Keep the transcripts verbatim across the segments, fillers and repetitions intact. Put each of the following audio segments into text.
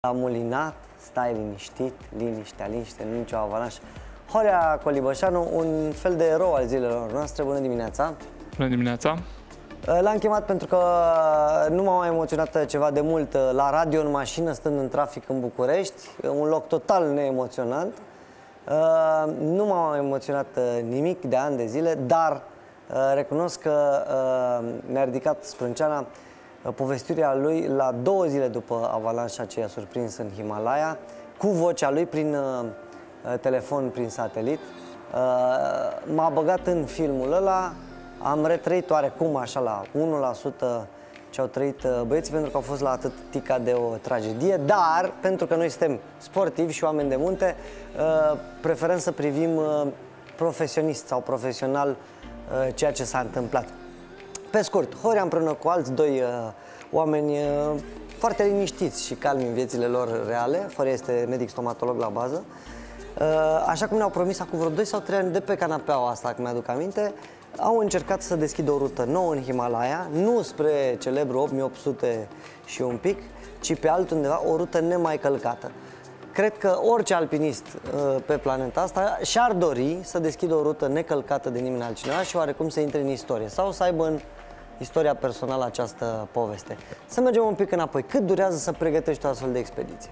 La Mulinat, stai liniștit, liniște, liniște, nu nicio avalanșă. Horea Colibășanu, un fel de erou al zilelor noastre. Bună dimineața! Bună dimineața! L-am chemat pentru că nu m-a mai emoționat ceva de mult la radio, în mașină, stând în trafic în București, un loc total neemoționant. Nu m-a mai emoționat nimic de ani de zile, dar recunosc că mi-a ridicat sprânceana povestirea lui la două zile după avalanșa aceea surprins în Himalaya, cu vocea lui prin uh, telefon, prin satelit. Uh, M-a băgat în filmul ăla, am retrăit oarecum așa la unu la sută ce au trăit uh, băieții, pentru că au fost la atât tica de o tragedie, dar pentru că noi suntem sportivi și oameni de munte, uh, preferăm să privim uh, profesionist sau profesional uh, ceea ce s-a întâmplat. Pe scurt, Horea împreună cu alți doi uh, oameni uh, foarte liniștiți și calmi în viețile lor reale. Horea este medic stomatolog la bază. Uh, așa cum ne-au promis acum vreo doi sau trei ani de pe canapeaua asta, că mi-aduc aminte, au încercat să deschidă o rută nouă în Himalaya, nu spre celebru opt mii opt sute și un pic, ci pe altundeva, o rută nemai călcată. Cred că orice alpinist uh, pe planeta asta și-ar dori să deschidă o rută necălcată de nimeni altcineva și oarecum să intre în istorie sau să aibă în istoria personală această poveste. Să mergem un pic înapoi. Cât durează să pregătești o astfel de expediție?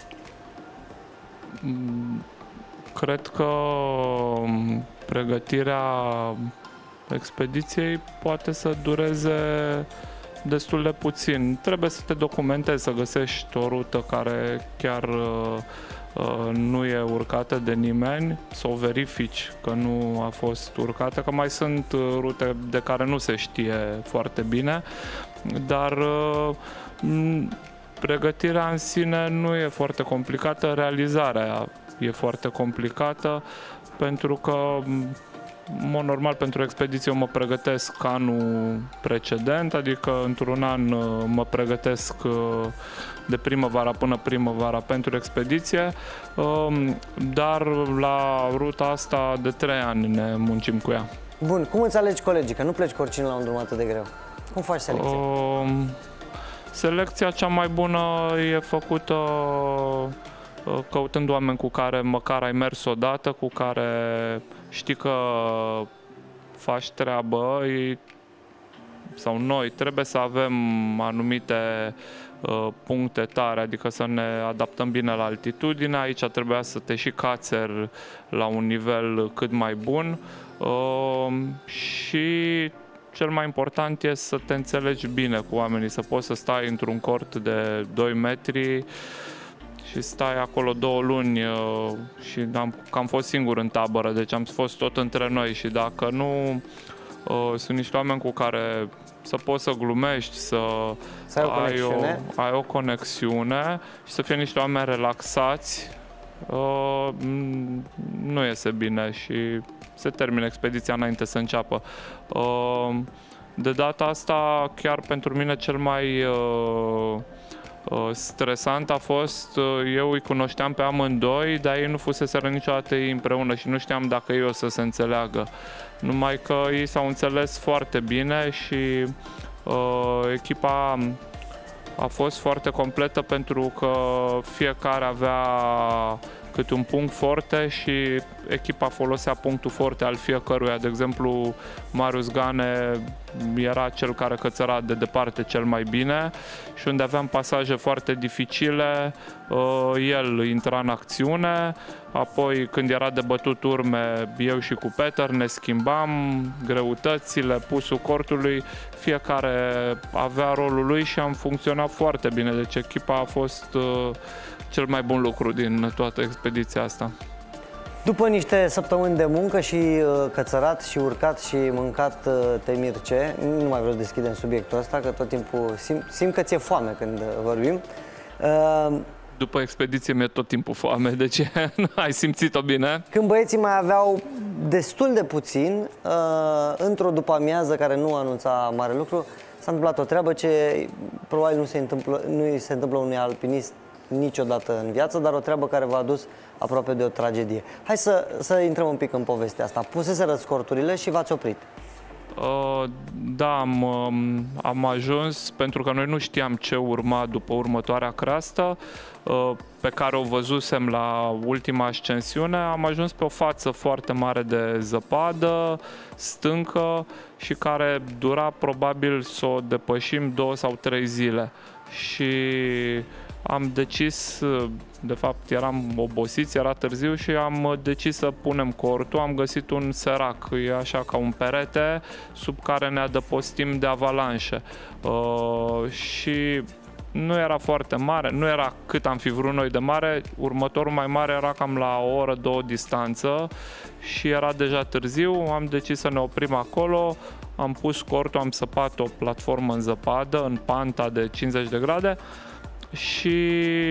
Cred că pregătirea expediției poate să dureze destul de puțin. Trebuie să te documentezi, să găsești o rută care chiar uh, uh, nu e urcată de nimeni, să o verifici că nu a fost urcată, că mai sunt uh, rute de care nu se știe foarte bine, dar uh, pregătirea în sine nu e foarte complicată, realizarea e foarte complicată, pentru că în mod normal, pentru expediție eu mă pregătesc anul precedent, adică într-un an mă pregătesc de primăvara până primăvara pentru expediție, dar la ruta asta de trei ani ne muncim cu ea. Bun, cum îți alegi colegii? Că nu pleci cu oricine la un drum atât de greu. Cum faci selecția? Uh, selecția cea mai bună e făcută căutând oameni cu care măcar ai mers odată, cu care știi că faci treabă, sau noi trebuie să avem anumite uh, puncte tare, adică să ne adaptăm bine la altitudine. Aici trebuia să te și cațeri la un nivel cât mai bun uh, și cel mai important e să te înțelegi bine cu oamenii, să poți să stai într-un cort de doi metri și stai acolo două luni uh, și am, am fost singur în tabără, deci am fost tot între noi și dacă nu uh, sunt niște oameni cu care să poți să glumești, să, să ai, o ai, o, ai o conexiune și să fie niște oameni relaxați, uh, nu iese bine și se termină expediția înainte să înceapă. Uh, de data asta, chiar pentru mine cel mai uh, stresant a fost, eu îi cunoșteam pe amândoi, dar ei nu fuseseră niciodată ei împreună și nu știam dacă ei o să se înțeleagă. Numai că ei s-au înțeles foarte bine și uh, echipa a fost foarte completă pentru că fiecare avea câte un punct forte și echipa folosea punctul forte al fiecăruia. De exemplu, Marius Gane era cel care cățăra de departe cel mai bine și unde aveam pasaje foarte dificile, el intra în acțiune, apoi când era de bătut urme, eu și cu Peter ne schimbam greutățile, pusul cortului, fiecare avea rolul lui și am funcționat foarte bine, deci echipa a fost cel mai bun lucru din toată expediția asta. După niște săptămâni de muncă și uh, cățărat și urcat și mâncat uh, temirce, nu mai vreau să deschidem subiectul ăsta, că tot timpul simt, simt că ți-e foame când vorbim. Uh, După expediție mi-e tot timpul foame, deci ai simțit-o bine. Când băieții mai aveau destul de puțin, uh, într-o după-amiază care nu anunța mare lucru, s-a întâmplat o treabă ce probabil nu se întâmplă, nu se întâmplă unui alpinist niciodată în viață, dar o treabă care v-a adus aproape de o tragedie. Hai să, să intrăm un pic în povestea asta. Puseseră scorturile și v-ați oprit. Da, am, am ajuns pentru că noi nu știam ce urma după următoarea creastă pe care o văzusem la ultima ascensiune. Am ajuns pe o față foarte mare de zăpadă, stâncă și care dura probabil să o depășim două sau trei zile. Și am decis, de fapt eram obosiți, era târziu și am decis să punem cortul. Am găsit un serac, e așa ca un perete sub care ne adăpostim de avalanșe. Uh, și nu era foarte mare, nu era cât am fi vrut noi de mare, următorul mai mare era cam la o oră, două distanță și era deja târziu. Am decis să ne oprim acolo, am pus cortul, am săpat o platformă în zăpadă, în panta de cincizeci de grade și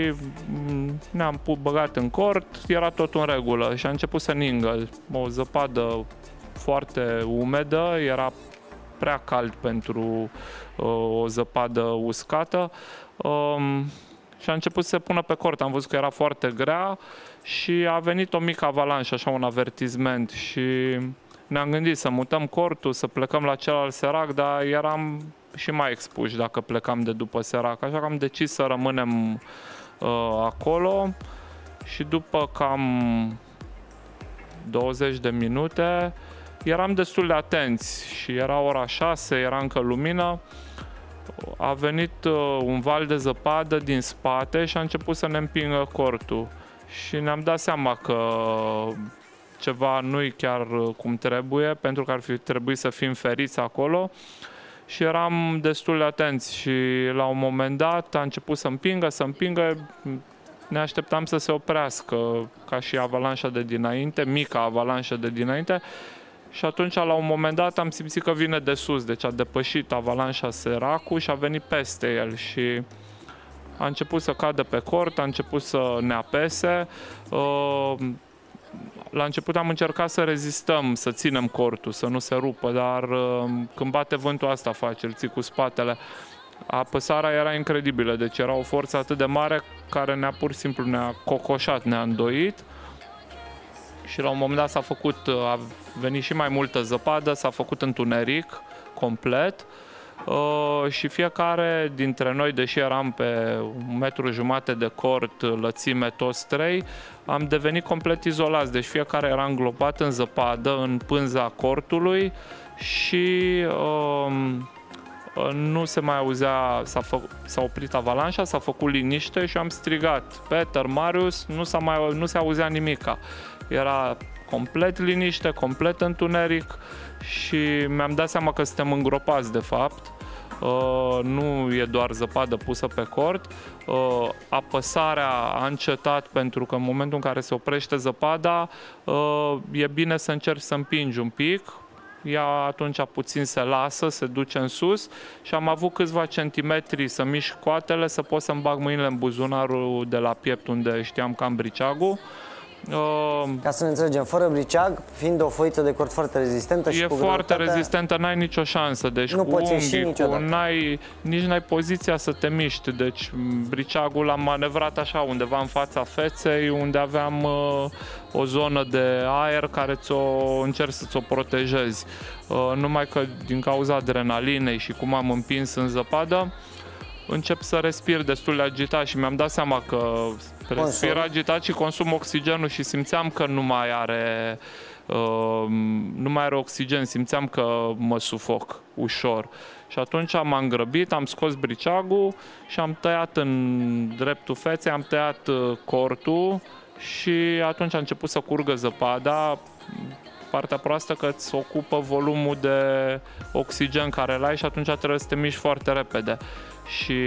ne-am băgat în cort, era tot în regulă și a început să ningă. O zăpadă foarte umedă, era prea cald pentru uh, o zăpadă uscată um, și a început să se pună pe cort. Am văzut că era foarte grea și a venit o mică avalanșă, așa un avertisment și ne-am gândit să mutăm cortul, să plecăm la celălalt serac, dar eram și mai expuși dacă plecam de după serac, așa că am decis să rămânem uh, acolo și după cam douăzeci de minute eram destul de atenți și era ora șase, era încă lumină, a venit uh, un val de zăpadă din spate și a început să ne împingă cortul și ne-am dat seama că ceva nu-i chiar cum trebuie, pentru că ar fi trebuit să fim feriți acolo și eram destul de atenți și la un moment dat a început să împingă, să împingă, ne așteptam să se oprească ca și avalanșa de dinainte, mica avalanșă de dinainte și atunci la un moment dat am simțit că vine de sus, deci a depășit avalanșa seracul și a venit peste el și a început să cadă pe cort, a început să ne apese. La început am încercat să rezistăm, să ținem cortul, să nu se rupă, dar când bate vântul asta face, îl ții cu spatele. Apăsarea era incredibilă, deci era o forță atât de mare care ne-a pur și simplu ne-a cocoșat, ne-a îndoit. Și la un moment dat s-a făcut, a venit și mai multă zăpadă, s-a făcut întuneric complet. Uh, și fiecare dintre noi, deși eram pe un metru jumate de cort lățime toți trei, am devenit complet izolați, deci fiecare era înglobat în zăpadă, în pânza cortului și uh, nu se mai auzea, s-a oprit avalanșa, s-a făcut liniște și am strigat: Peter, Marius, nu, s-a mai, nu se auzea nimica. Era complet liniște, complet întuneric și mi-am dat seama că suntem îngropați de fapt. Uh, nu e doar zăpadă pusă pe cort. Uh, apăsarea a încetat pentru că în momentul în care se oprește zăpada uh, e bine să încerci să împingi un pic. Ea atunci puțin se lasă, se duce în sus și am avut câțiva centimetri să mișc coatele, să pot să-mi bag mâinile în buzunarul de la piept unde știam că am briceagul. Uh, Ca să ne înțelegem, fără briceag, fiind o foiță de cort foarte rezistentă și e cu foarte greutatea, rezistentă, n-ai nicio șansă, deci nu cu poți ieși unghii, cu, niciodată. nici n-ai poziția să te miști, deci briceagul l-am manevrat așa undeva în fața feței, unde aveam uh, o zonă de aer care ți-o încerci să ți-o protejezi. Uh, numai că din cauza adrenalinei și cum am împins în zăpadă, încep să respir destul de agitat și mi-am dat seama că respir agitat și consum oxigenul și simțeam că nu mai are uh, nu mai are oxigen, simțeam că mă sufoc ușor. Și atunci m-am îngrăbit, am scos briceagul și am tăiat în dreptul feței, am tăiat uh, cortul și atunci a început să curgă zăpada. Partea proastă că îți ocupă volumul de oxigen care îl ai și atunci trebuie să te miști foarte repede. Și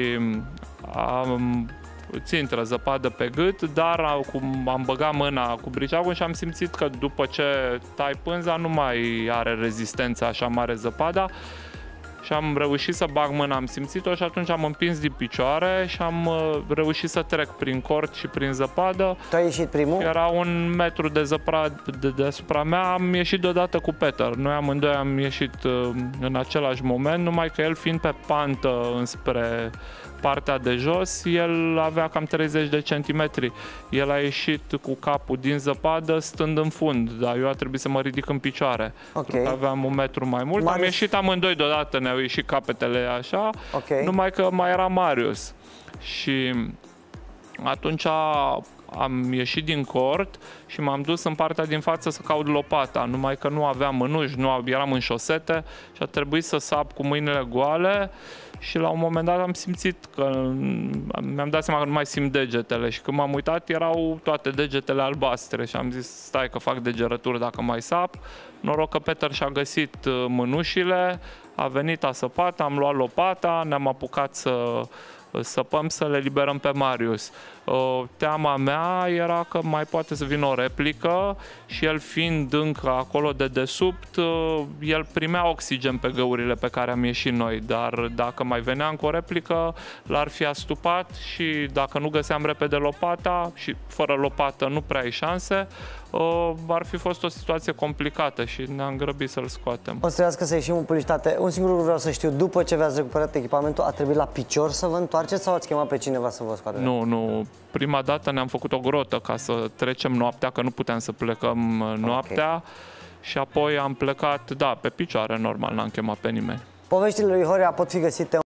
am, îți intră zăpadă pe gât, dar acum am băgat mâna cu briceagul și am simțit că după ce tai pânza nu mai are rezistență așa mare zăpada și am reușit să bag mâna, am simțit-o și atunci am împins din picioare și am reușit să trec prin cort și prin zăpadă. Tu ai ieșit primul? Era un metru de zăpadă de deasupra mea, am ieșit deodată cu Peter. Noi amândoi am ieșit în același moment, numai că el fiind pe pantă înspre partea de jos, el avea cam treizeci de centimetri. El a ieșit cu capul din zăpadă stând în fund, dar eu a trebuit să mă ridic în picioare. Okay. Aveam un metru mai mult. Marius... Am ieșit amândoi deodată, ne-au ieșit capetele așa, okay. Numai că mai era Marius. Și atunci am ieșit din cort și m-am dus în partea din față să caut lopata, numai că nu aveam mânuși, nu eram în șosete și a trebuit să sap cu mâinile goale și la un moment dat am simțit că mi-am dat seama că nu mai simt degetele și când m-am uitat erau toate degetele albastre și am zis stai că fac degerături dacă mai sap. Noroc că Peter și-a găsit mânușile, a venit, a săpat, am luat lopata, ne-am apucat să săpăm să le liberăm pe Marius. Teama mea era că mai poate să vină o replică și el fiind încă acolo de desubt, el primea oxigen pe găurile pe care am ieșit noi, dar dacă mai venea încă o replică, l-ar fi astupat și dacă nu găseam repede lopata și fără lopată nu prea ai șanse, ar fi fost o situație complicată și ne-am grăbit să-l scoatem. O să trebuiască să ieșim în publicitate. Un singur lucru vreau să știu, după ce v-ați recuperat echipamentul, a trebuit la picior să vă întoarceți sau ați chemat pe cineva să vă scoate? Nu, nu. Prima dată ne-am făcut o grotă ca să trecem noaptea, că nu puteam să plecăm noaptea. Okay. Și apoi am plecat, da, pe picioare, normal, n-am chemat pe nimeni. Poveștile lui Horea pot fi găsite